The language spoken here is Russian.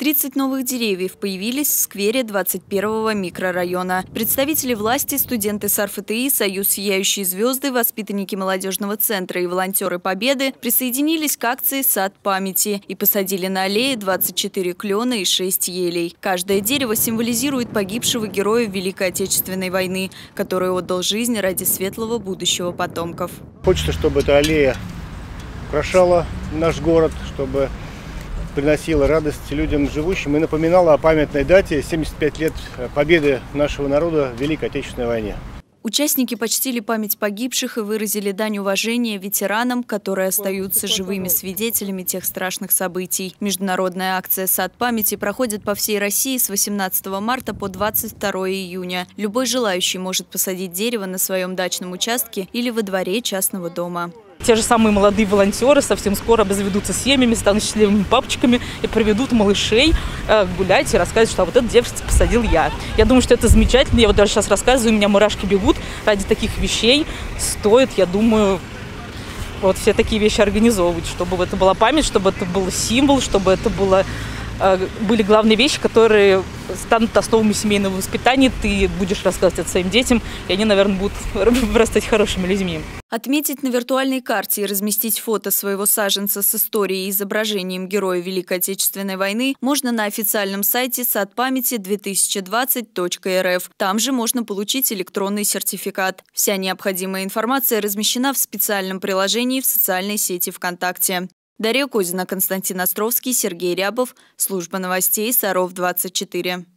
30 новых деревьев появились в сквере 21-го микрорайона. Представители власти, студенты СарФТИ, Союз «Сияющие звезды», воспитанники молодежного центра и волонтеры Победы присоединились к акции «Сад памяти» и посадили на аллее 24 клена и 6 елей. Каждое дерево символизирует погибшего героя Великой Отечественной войны, который отдал жизнь ради светлого будущего потомков. Хочется, чтобы эта аллея украшала наш город, чтобы приносила радость людям живущим и напоминала о памятной дате 75 лет победы нашего народа в Великой Отечественной войне. Участники почтили память погибших и выразили дань уважения ветеранам, которые остаются живыми свидетелями тех страшных событий. Международная акция «Сад памяти» проходит по всей России с 18 марта по 22 июня. Любой желающий может посадить дерево на своем дачном участке или во дворе частного дома. Те же самые молодые волонтеры совсем скоро обзаведутся семьями, станут счастливыми папочками и приведут малышей гулять и рассказывать, что вот этот дерево посадил я. Я думаю, что это замечательно. Я вот даже сейчас рассказываю, у меня мурашки бегут. Ради таких вещей стоит, я думаю, вот все такие вещи организовывать, чтобы это была память, чтобы это был символ, чтобы это были главные вещи, которые станут основами семейного воспитания. Ты будешь рассказывать это своим детям, и они, наверное, будут вырастать хорошими людьми. Отметить на виртуальной карте и разместить фото своего саженца с историей и изображением героя Великой Отечественной войны можно на официальном сайте sadpamяти2020.rf. Там же можно получить электронный сертификат. Вся необходимая информация размещена в специальном приложении в социальной сети ВКонтакте. Дарья Козина, Константин Островский, Сергей Рябов. Служба новостей Саров 24.